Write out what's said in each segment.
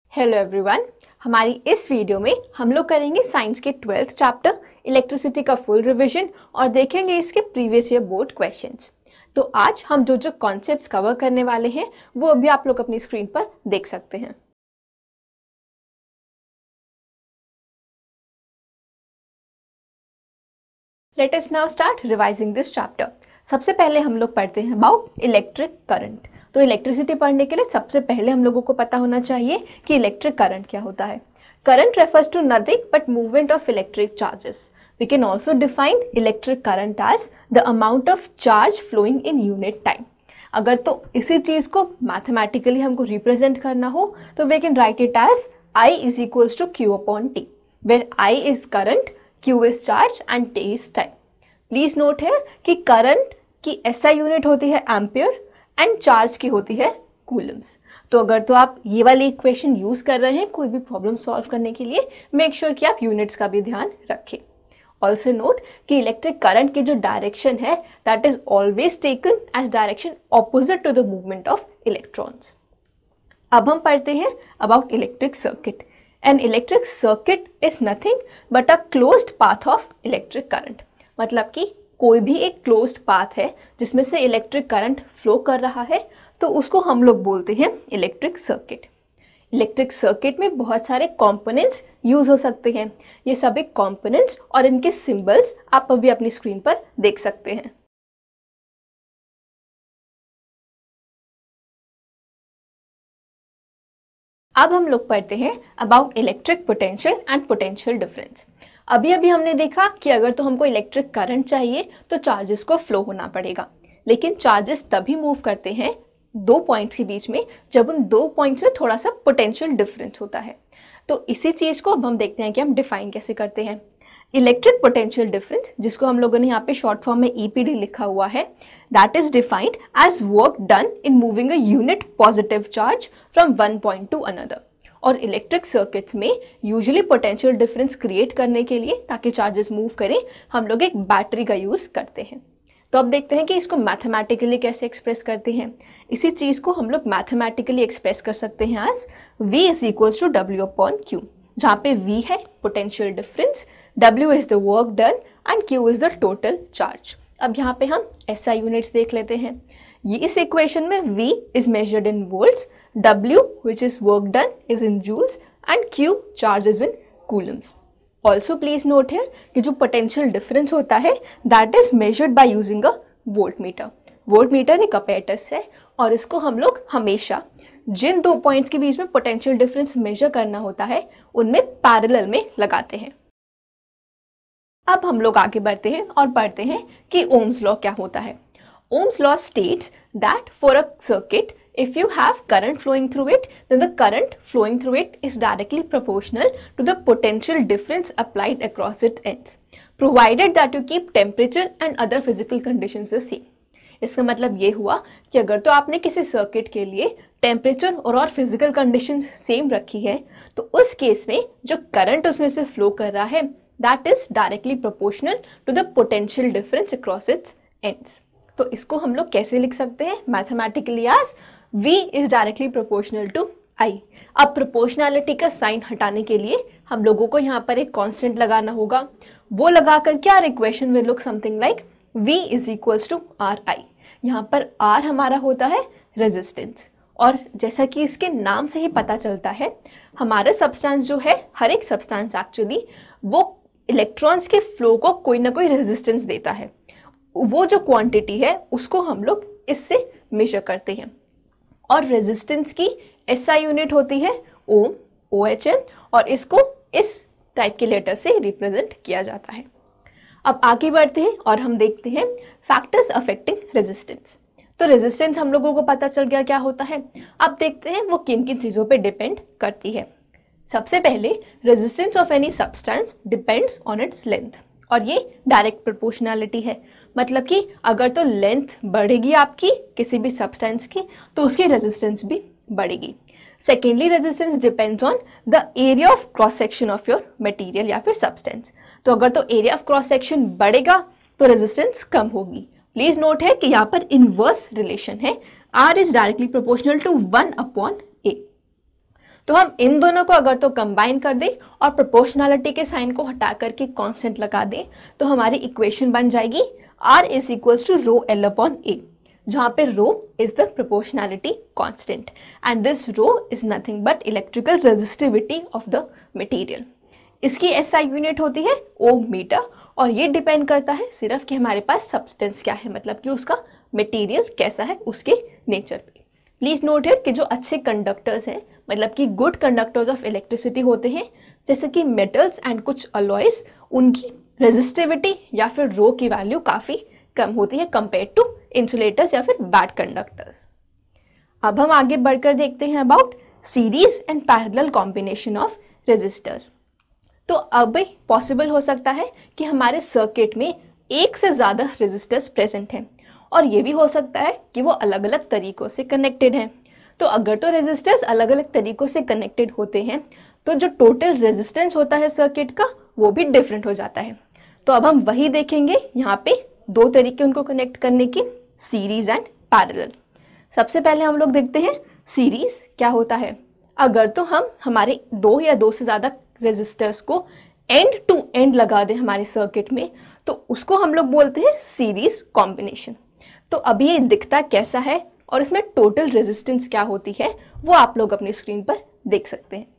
Hello everyone, हमारी इस video में हम लोग करेंगे साइंस के 12th चैप्टर इलेक्ट्रिसिटी का फुल रिवीजन और देखेंगे इसके प्रीवियस ईयर बोर्ड क्वेश्चंस। तो आज हम जो जो कॉन्सेप्ट्स कवर करने वाले हैं वो अभी आप लोग अपनी स्क्रीन पर देख सकते हैं। Let us now start revising this chapter. सबसे पहले हम लोग पढ़ते हैं अबाउट इलेक्ट्रिक करंट। तो इलेक्ट्रिसिटी पढ़ने के लिए सबसे पहले हम लोगों को पता होना चाहिए कि इलेक्ट्रिक करंट क्या होता है। Current refers to nothing but movement of electric charges. We can also define electric current as the amount of charge flowing in unit time. अगर तो इसी चीज को मैथमेटिकली हमको रिप्रेजेंट करना हो तो we can write it as I is equals to Q upon T, where I is current, Q is charge and T is time. Please note है कि करंट की SI यूनिट होती है एम्पियर एंड चार्ज की होती है Coulomb's. तो अगर तो आप ये वाली इक्वेशन यूज कर रहे हैं कोई भी प्रॉब्लम सॉल्व करने के लिए, मेक श्योर कि आप यूनिट्स का भी ध्यान रखें। ऑल्सो नोट कि इलेक्ट्रिक करंट की जो डायरेक्शन है that is always taken as direction opposite to the movement of electrons. अब हम पढ़ते हैं about electric circuit. An electric circuit is nothing but a closed path of electric current. मतलब कि कोई भी एक क्लोज्ड पाथ है जिसमें से इलेक्ट्रिक करंट फ्लो कर रहा है तो उसको हम लोग बोलते हैं इलेक्ट्रिक सर्किट। इलेक्ट्रिक सर्किट में बहुत सारे कंपोनेंट्स यूज हो सकते हैं। ये सभी कंपोनेंट्स और इनके सिंबल्स आप अभी अपनी स्क्रीन पर देख सकते हैं। अब हम लोग पढ़ते हैं about electric potential and potential difference. अभी अभी हमने देखा कि अगर तो हमको इलेक्ट्रिक करंट चाहिए तो चार्जेस को फ्लो होना पड़ेगा, लेकिन चार्जेस तभी मूव करते हैं दो पॉइंट्स के बीच में जब उन दो पॉइंट्स में थोड़ा सा पोटेंशियल डिफरेंस होता है। तो इसी चीज को अब हम देखते हैं कि हम डिफाइन कैसे करते हैं। इलेक्ट्रिक पोटेंशियल डिफरेंस, जिसको हम लोगों ने यहाँ पे शॉर्ट फॉर्म में EPD लिखा हुआ है, that is defined as work done in moving a unit positive charge from one point to another. और इलेक्ट्रिक सर्किट्स में यूजुअली पोटेंशियल डिफरेंस क्रिएट करने के लिए, ताकि चार्जेस मूव करें, हम लोग एक बैटरी का यूज करते हैं। तो अब देखते हैं कि इसको मैथमेटिकली कैसे एक्सप्रेस करते हैं। इसी चीज को हम लोग मैथमेटिकली एक्सप्रेस कर सकते हैं as V is equals to W upon Q, जहाँ पे V है potential difference, W is the work done and Q is the total charge. अब यहाँ पे हम SI यूनिट्स देख लेते हैं। ये इस इक्वेशन में V is measured in volts, W which is work done is in joules and Q charge is in coulombs. Also please note here कि जो potential difference होता है that is measured by using a voltmeter. voltmeter एक apparatus है और इसको हम लोग हमेशा जिन दो पॉइंट्स के बीच में पोटेंशियल डिफरेंस मेजर करना होता है उनमें पैरेलल में लगाते हैं। अब हम लोग आगे बढ़ते हैं और पढ़ते हैं कि ओम्स लॉ क्या होता है। Ohm's law states that for a circuit, if you have current flowing through it, then the current flowing through it is directly proportional to the potential difference applied across its ends, provided that you keep temperature and other physical conditions the same. इसका मतलब ये हुआ कि अगर तो आपने किसी circuit के लिए टेम्परेचर और फिजिकल कंडीशंस सेम रखी है तो उस केस में जो करंट उसमें से फ्लो कर रहा है that is directly proportional to the potential difference across its ends. तो इसको हम लोग कैसे लिख सकते हैं mathematically as V is directly proportional to I। अब प्रोपोर्शनैलिटी का साइन हटाने के लिए हम लोगों को यहाँ पर एक कांस्टेंट लगाना होगा। वो लगाकर क्या equation will look something like V is equals to RI। यहाँ पर R हमारा होता है रेजिस्टेंस, और जैसा कि इसके नाम से ही पता चलता है हमारा सब्सटेंस जो है, हर एक सब्सटेंस एक्चुअली वो इलेक्ट्रॉन्स के फ्लो को कोई ना कोई रेजिस्टेंस देता है। वो जो क्वांटिटी है उसको हम लोग इससे मेजर करते हैं और रेजिस्टेंस की SI यूनिट होती है ओम, OHM, और इसको इस टाइप के लेटर से रिप्रेजेंट किया जाता है। अब आगे बढ़ते हैं और हम देखते हैं फैक्टर्स अफेक्टिंग रेजिस्टेंस। तो रेजिस्टेंस हम लोगों को पता चल गया क्या होता है। अब देखते हैं वो किन किन चीज़ों पे डिपेंड करती है। सबसे पहले resistance of any substance depends on its length, और ये डायरेक्ट प्रोपोर्शनैलिटी है। मतलब कि अगर तो लेंथ बढ़ेगी आपकी किसी भी सब्सटेंस की तो उसकी रेजिस्टेंस भी बढ़ेगी। Secondly resistance depends on the area of cross section of your material या फिर सब्सटेंस। तो अगर तो एरिया ऑफ क्रॉस सेक्शन बढ़ेगा तो रेजिस्टेंस कम होगी। प्लीज नोट है कि यहाँ पर इनवर्स रिलेशन है, R is directly proportional to 1 upon A। तो हम इन दोनों को अगर तो कंबाइन कर दें और प्रोपोर्शनैलिटी के साइन को हटा करके कांस्टेंट लगा दें तो हमारी इक्वेशन बन जाएगी R is equals to rho L upon A, जहाँ पे rho is the proportionality constant and this rho is nothing but electrical resistivity of the material. इसकी SI यूनिट होती है ओम मीटर और ये डिपेंड करता है सिर्फ कि हमारे पास सब्सटेंस क्या है, मतलब कि उसका मटेरियल कैसा है, उसके नेचर पे। प्लीज नोट है कि जो अच्छे कंडक्टर्स हैं, मतलब कि गुड कंडक्टर्स ऑफ इलेक्ट्रिसिटी होते हैं, जैसे कि मेटल्स एंड कुछ अलॉयज, उनकी रेजिस्टिविटी या फिर रो की वैल्यू काफी कम होती है कंपेयर टू इंसुलेटर्स या फिर बैड कंडक्टर्स। अब हम आगे बढ़कर देखते हैं about series and parallel combination of resistors. तो अब पॉसिबल हो सकता है कि हमारे सर्किट में एक से ज्यादा रेजिस्टर्स प्रेजेंट हैं और ये भी हो सकता है कि वो अलग अलग तरीकों से कनेक्टेड हैं। तो अगर तो रेजिस्टर्स अलग अलग तरीकों से कनेक्टेड होते हैं तो जो टोटल रेजिस्टेंस होता है सर्किट का वो भी डिफरेंट हो जाता है। तो अब हम वही देखेंगे, यहाँ पे दो तरीके उनको कनेक्ट करने की, सीरीज एंड पैरेलल। सबसे पहले हम लोग देखते हैं सीरीज क्या होता है। अगर तो हम हमारे दो या दो से ज्यादा रेजिस्टर्स को एंड टू एंड लगा दें हमारे सर्किट में तो उसको हम लोग बोलते हैं सीरीज कॉम्बिनेशन। तो अभी ये दिखता कैसा है और इसमें टोटल रेजिस्टेंस क्या होती है वो आप लोग अपनी स्क्रीन पर देख सकते हैं।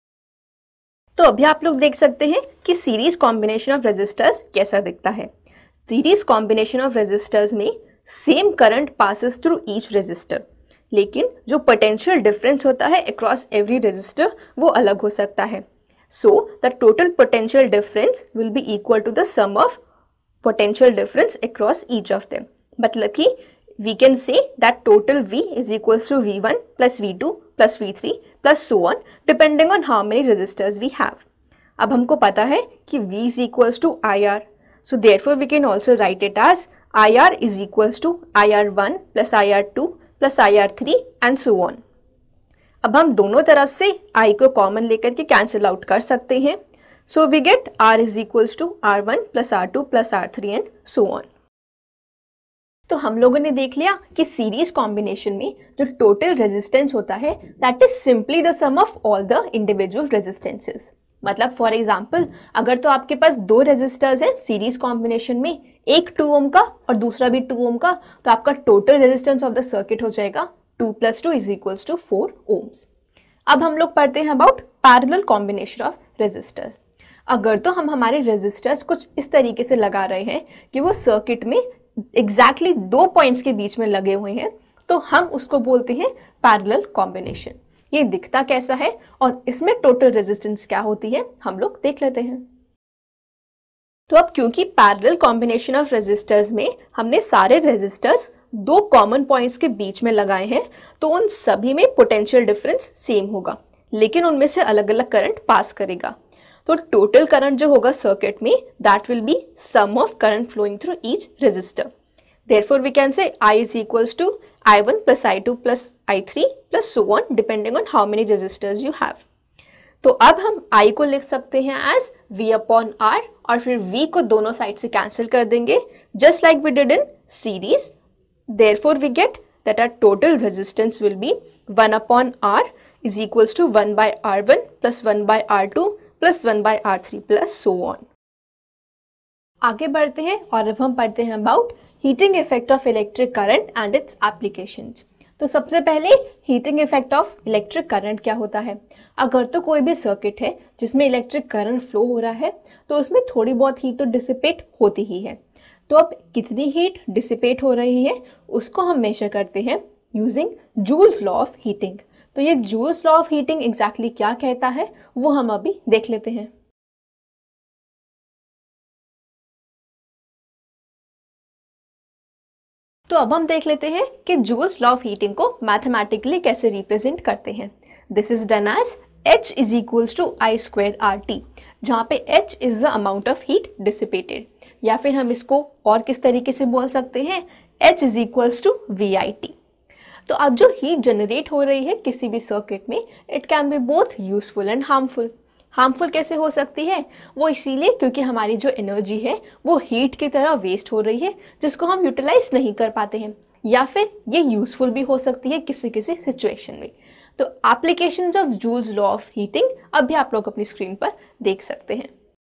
तो अभी आप लोग देख सकते हैं कि सीरीज कॉम्बिनेशन ऑफ रेजिस्टर्स कैसा दिखता है। सीरीज कॉम्बिनेशन ऑफ रेजिस्टर्स में same current passes through each resistor, लेकिन जो पोटेंशियल डिफरेंस होता है अक्रॉस एवरी रेजिस्टर वो अलग हो सकता है। So the total potential difference will be equal to the sum of potential difference across each of them. मतलब कि we can say that total V is equals to V1 plus V2 plus V3 plus so on depending on how many resistors we have. अब हमको पता है कि V is equals to IR, so therefore we can also write it as IR is equals to IR1 plus IR2 plus IR3 and so on. अब हम दोनों तरफ से I को कॉमन लेकर के कैंसिल आउट कर सकते हैं, so we get R is equals to R1 plus R2 plus R3 and so on. तो हम लोगों ने देख लिया कि सीरीज कॉम्बिनेशन में जो टोटल रेजिस्टेंस होता है that is simply the sum of all the individual resistances. मतलब फॉर एग्जांपल अगर तो आपके पास दो रेजिस्टर्स हैं सीरीज कॉम्बिनेशन में, एक 2 ओम का और दूसरा भी 2 ओम का, तो आपका total resistance of the circuit हो जाएगा 2 + 2 = 4 ओम्स। अब हम लोग पढ़ते हैं about parallel combination of resistors. अगर तो हम हमारे रेजिस्टर्स कुछ इस तरीके से लगा रहे हैं कि वो सर्किट में एग्जैक्टली 2 पॉइंट्स के बीच में लगे हुए हैं तो हम उसको बोलते हैं पैरेलल कॉम्बिनेशन। ये दिखता कैसा है और इसमें टोटल रेजिस्टेंस क्या होती है हम लोग देख लेते हैं। तो अब क्योंकि पैरेलल कॉम्बिनेशन ऑफ रेजिस्टर्स में हमने सारे रेजिस्टर्स 2 कॉमन पॉइंट्स के बीच में लगाए हैं तो उन सभी में पोटेंशियल डिफरेंस सेम होगा, लेकिन उनमें से अलग अलग करंट पास करेगा। तो टोटल करंट जो होगा सर्किट में that will be sum of current flowing through each resistor. Therefore we can say I is equals to I1 plus I2 plus I3 plus so on depending on how many resistors you have. तो अब हम I को लिख सकते हैं as V upon R और फिर V को दोनों साइड से कैंसिल कर देंगे just like we did in series. Therefore we get that our total resistance will be 1 upon R is equals to 1 by R1 plus 1 by R2 plus 1 by R3 plus so on. आगे बढ़ते हैं और अब हम पढ़ते हैं about heating effect of electric current and its applications. तो सबसे पहले heating effect of electric current क्या होता है। अगर तो कोई भी सर्किट है जिसमें इलेक्ट्रिक करंट फ्लो हो रहा है तो उसमें थोड़ी बहुत हीट तो डिसिपेट होती ही है। तो अब कितनी हीट डिसिपेट हो रही है उसको हम मेजर करते हैं using Joule's law of heating. तो ये Joule's law of heating exactly क्या कहता है वो हम अभी देख लेते हैं। तो अब हम देख लेते हैं कि जूल्स लॉ ऑफ हीटिंग को मैथमेटिकली कैसे रिप्रेजेंट करते हैं। This is done as H is equals to I² RT, जहाँ पे H is the amount of heat dissipated, या फिर हम इसको और किस तरीके से बोल सकते हैं H is equals to VIT। तो अब जो हीट जनरेट हो रही है किसी भी सर्किट में it can be both useful and harmful. Harmful कैसे हो सकती है वो इसीलिए क्योंकि हमारी जो एनर्जी है वो हीट की तरह वेस्ट हो रही है जिसको हम यूटिलाइज नहीं कर पाते हैं, या फिर ये यूजफुल भी हो सकती है किसी किसी सिचुएशन में। तो applications of Joule's law of heating अब भी आप लोग अपनी स्क्रीन पर देख सकते हैं।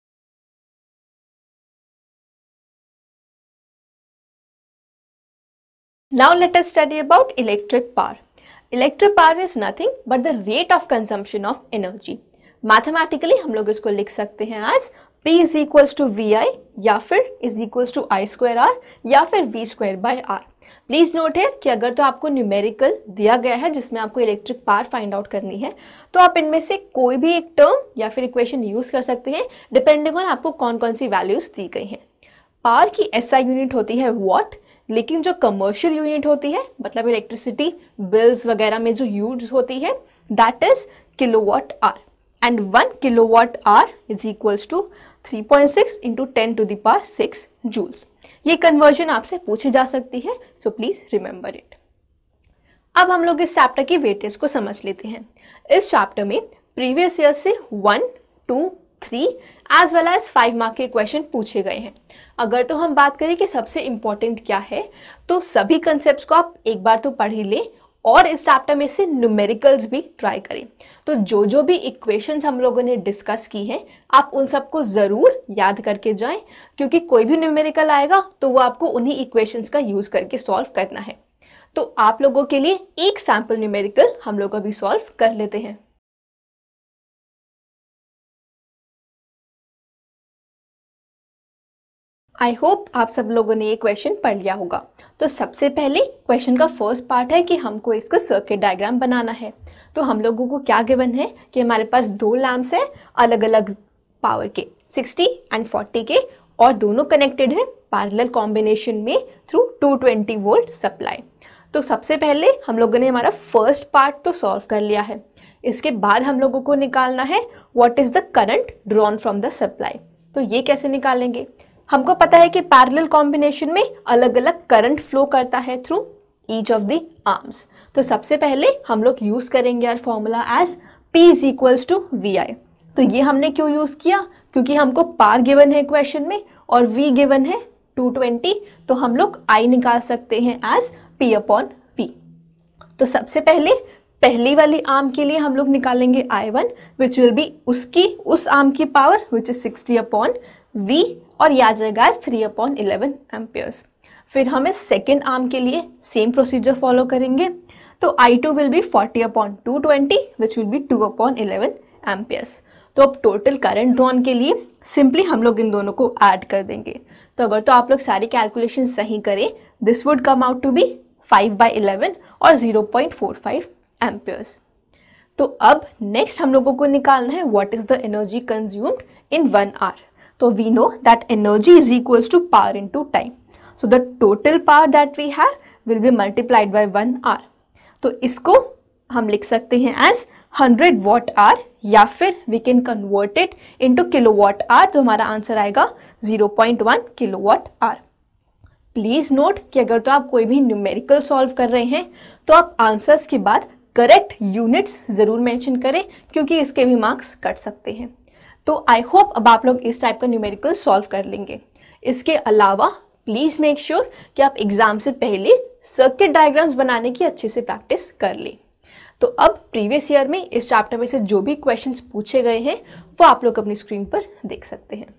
Now let us study about electric power. Electric power is nothing but the rate of consumption of energy. Mathematically हम लोग इसको लिख सकते हैं as P is equals to VI या फिर is equals to I square R या फिर V square by R. Please note here कि अगर तो आपको न्यूमेरिकल दिया गया है जिसमें आपको इलेक्ट्रिक पावर फाइंड आउट करनी है तो आप इनमें से कोई भी एक टर्म या फिर इक्वेशन यूज कर सकते हैं डिपेंडिंग ऑन आपको कौन कौन सी वैल्यूज दी गई हैं। पावर की SI यूनिट होती है वॉट, लेकिन जो कमर्शियल यूनिट होती है मतलब इलेक्ट्रिसिटी बिल्स वगैरह में जो यूज होती है that is kilowatt hour and 1 kilowatt hour is equals to 3.6 into 10 to the power 6 joules. ये कन्वर्जन आपसे पूछी जा सकती है, सो प्लीज रिमेंबर इट। अब हम लोग इस चैप्टर की वेटेज को समझ लेते हैं। इस चैप्टर में प्रीवियस ईयर से 1, 2, 3 एज वेल एज 5 मार्क के क्वेश्चन पूछे गए हैं। अगर तो हम बात करें कि सबसे इंपॉर्टेंट क्या है तो सभी कंसेप्ट्स को आप एक बार तो पढ़ ही लें और इस चैप्टर में से न्यूमेरिकल्स भी ट्राई करें। तो जो भी इक्वेशंस हम लोगों ने डिस्कस की हैं आप उन सबको ज़रूर याद करके जाएं, क्योंकि कोई भी न्यूमेरिकल आएगा तो वो आपको उन्हीं इक्वेशंस का यूज़ करके सॉल्व करना है। तो आप लोगों के लिए एक सैम्पल न्यूमेरिकल हम लोग अभी सॉल्व कर लेते हैं। आई होप आप सब लोगों ने ये क्वेश्चन पढ़ लिया होगा। तो सबसे पहले क्वेश्चन का फर्स्ट पार्ट है कि हमको इसका सर्किट डायग्राम बनाना है। तो हम लोगों को क्या गिवन है कि हमारे पास 2 लैम्प्स हैं अलग अलग पावर के 60 एंड 40 के और दोनों कनेक्टेड है पैरेलल कॉम्बिनेशन में थ्रू 220 वोल्ट सप्लाई। तो सबसे पहले हम लोगों ने हमारा फर्स्ट पार्ट तो सॉल्व कर लिया है। इसके बाद हम लोगों को निकालना है what is the current drawn from the supply. तो ये कैसे निकालेंगे? हमको पता है कि पैरेलल कॉम्बिनेशन में अलग अलग करंट फ्लो करता है through each of the arms. तो सबसे पहले हम लोग यूज करेंगे यार formula as P is equals to VI। तो ये हमने क्यों यूज किया? क्योंकि हमको पार गिवन है क्वेश्चन में और V गिवन है 220, तो हम लोग I निकाल सकते हैं एज P अपॉन V। तो सबसे पहले पहली वाली आर्म के लिए हम लोग निकालेंगे I1 विच विल बी उसकी उस आर्म की power which is 60 upon V और ये आ जाएगा 3/11 एम्पियर्स। फिर हमें सेकेंड आर्म के लिए सेम प्रोसीजर फॉलो करेंगे। तो I2 will be 40/220 which will be 2/11 amperes. तो अब टोटल करंट ड्रॉन के लिए सिंपली हम लोग इन दोनों को ऐड कर देंगे। तो अगर तो आप लोग सारी कैलकुलेशन सही करें this would come out to be 5/11 और 0.45 एम्पियर्स। तो अब नेक्स्ट हम लोगों को निकालना है what is the energy consumed in 1 hour. So we know that energy is equals to power into time. So the total power that we have will be multiplied by 1 hour. तो इसको हम लिख सकते हैं as 100 watt hour या फिर we can convert it into kilowatt hour। तो हमारा आंसर आएगा 0.1 kilowatt hour। प्लीज नोट कि अगर तो आप कोई भी न्यूमेरिकल सॉल्व कर रहे हैं तो आप आंसर्स के बाद करेक्ट यूनिट्स जरूर मेंशन करें, क्योंकि इसके भी मार्क्स कट सकते हैं। तो आई होप अब आप लोग इस टाइप का न्यूमेरिकल सॉल्व कर लेंगे। इसके अलावा प्लीज मेक श्योर कि आप एग्जाम से पहले सर्किट डायग्राम्स बनाने की अच्छे से प्रैक्टिस कर लें। तो अब प्रीवियस ईयर में इस चैप्टर में से जो भी क्वेश्चंस पूछे गए हैं वो आप लोग अपनी स्क्रीन पर देख सकते हैं।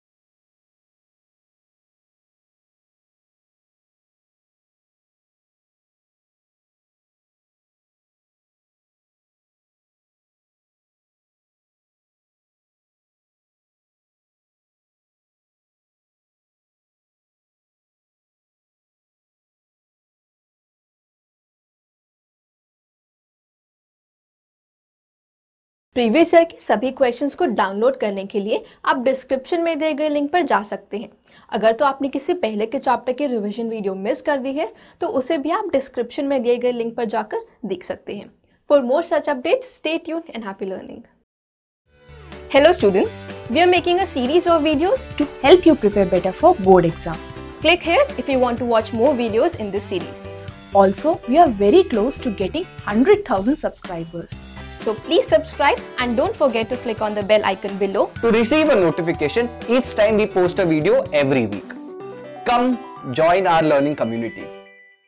प्रीवियस ईयर के सभी क्वेश्चंस को डाउनलोड करने के लिए आप डिस्क्रिप्शन में दिए गए लिंक पर जा सकते हैं। अगर तो आपने किसी पहले के चैप्टर की रिवीजन वीडियो मिस कर दी है तो उसे भी आप डिस्क्रिप्शन में दिए गए लिंक पर जाकर देख सकते हैं। For more such updates stay tuned and happy learning. Hello students, we are making a series of videos to help you prepare better for board exam. Click here if you want to watch more videos in this series. Also, we are very close to getting 100,000 subscribers. So please subscribe and don't forget to click on the bell icon below to receive a notification each time we post a video every week. Come join our learning community.